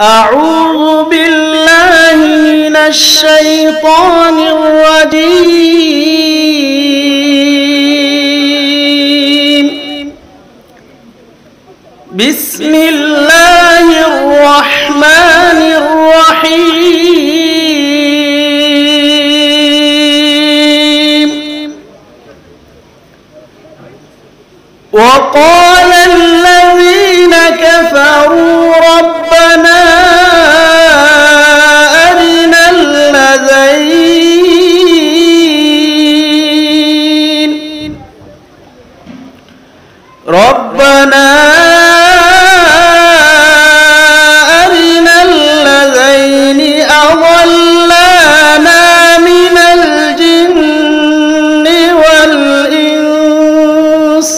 أعوذ بالله من الشيطان الرجيم. بسم الله الرحمن الرحيم. وقال الذين كفروا ربنا أرنا الذين أضلانا من الجن والإنس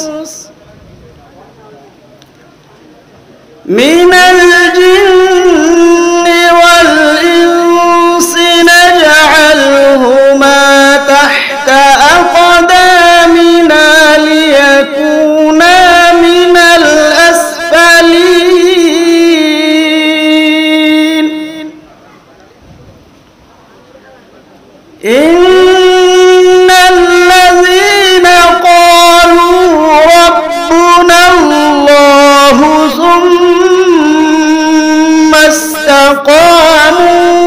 نجعلهما تحت أقدامنا ليكونا من الأسفلين. إن الذين قالوا ربنا الله ثم استقاموا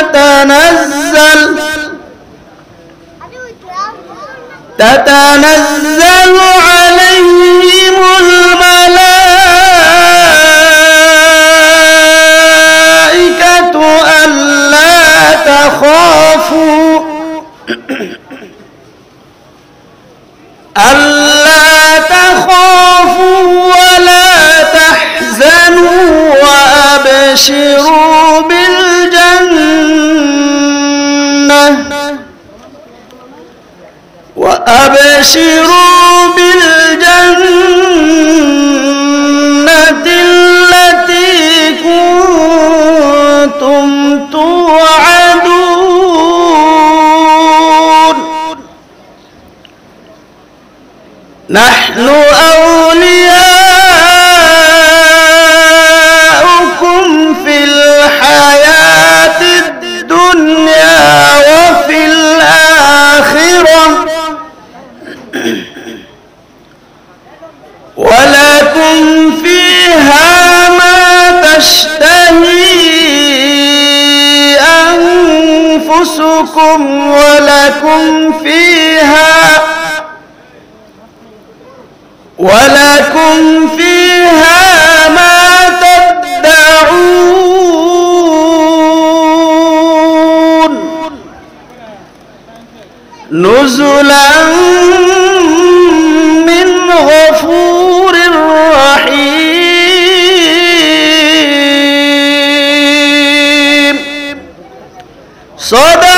تتنزل عليهم الملائكة ألا تخافوا ولا تحزنوا وأبشروا بالجنة التي كنتم توعدون. نحن أولياؤكم في الحياة الدنيا وفي الآخرة ولكم فيها ما تشتهي أنفسكم ولكم فيها ما تدعون. نزلا من غفور رحيم. صدق